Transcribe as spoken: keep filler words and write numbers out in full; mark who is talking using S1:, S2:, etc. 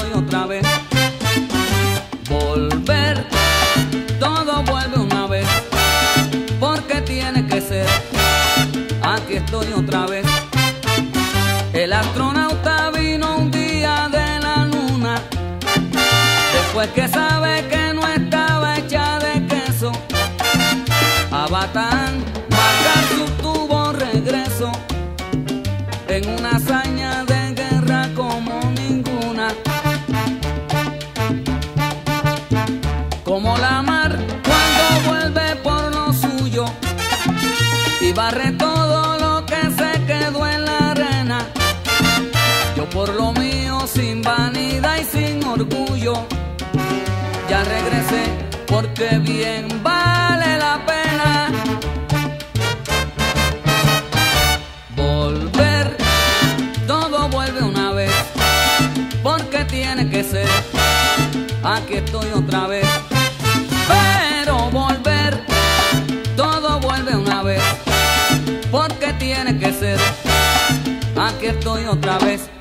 S1: estoy otra vez. Volver, todo vuelve una vez, porque tiene que ser. Aquí estoy otra vez. El astronauta vino un día de la luna, después que sabe que no estaba hecha de queso. A Batán marcar su tubo regreso, en una hazaña de guerra como ninguna. Como la mar cuando vuelve por lo suyo y barre todo lo que se quedó en la arena. Yo por lo mío, sin vanidad y sin orgullo, ya regresé porque bien vale la pena. Volver, todo vuelve una vez, porque tiene que ser. Aquí estoy otra vez. Pero volver, todo vuelve una vez, porque tiene que ser. Aquí estoy otra vez.